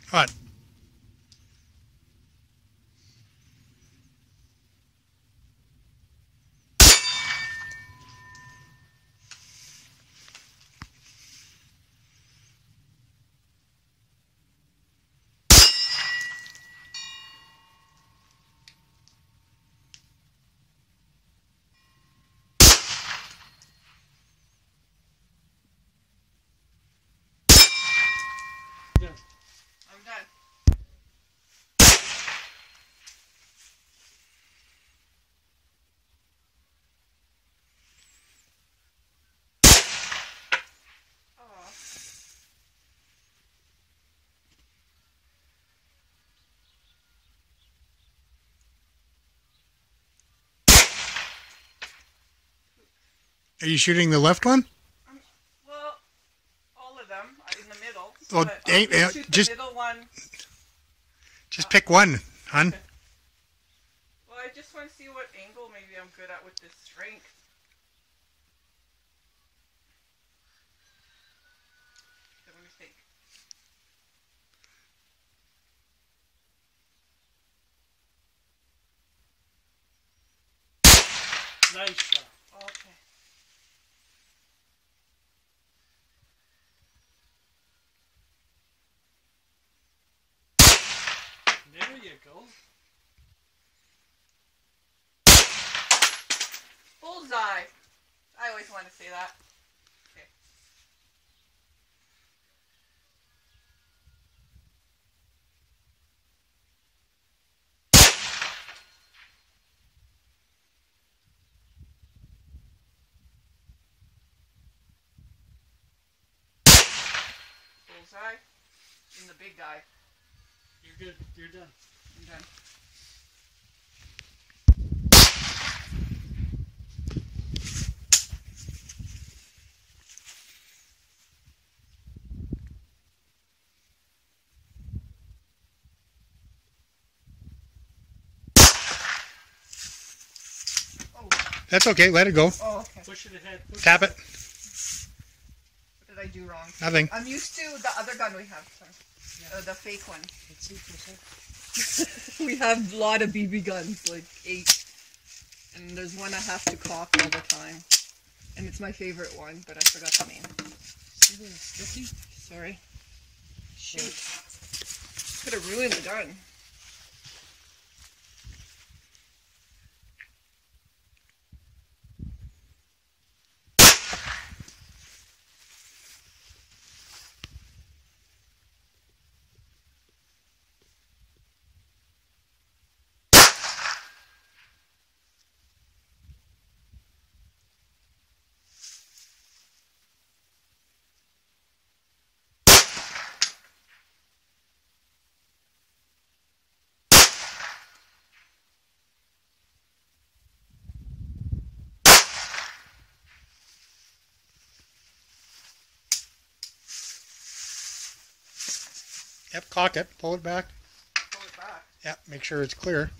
What? Yeah. I'm done. Oh. Are you shooting the left one? Well, all of them in the middle. Well, But hey, I'll shoot the just middle one. just pick one, hon. Okay. Well, I just want to see what angle maybe I'm good at with this strength. So let me think. Nice shot. Okay. There you go. Bullseye. I always want to say that. Okay. Bullseye. In the big guy. You're good. You're done. I'm done. That's okay. Let it go. Oh, okay. Push it ahead. Push Tap it. What did I do wrong? Nothing. I'm used to the other gun we have. Sorry. The fake one. Let's see for a sec. We have a lot of BB guns, like 8. And there's one I have to cock all the time. And it's my favorite one, but I forgot the name. See the sticky? Sorry. Shoot. Could have ruined the gun. Yep, cock it. Pull it back. Pull it back. Yep, make sure it's clear.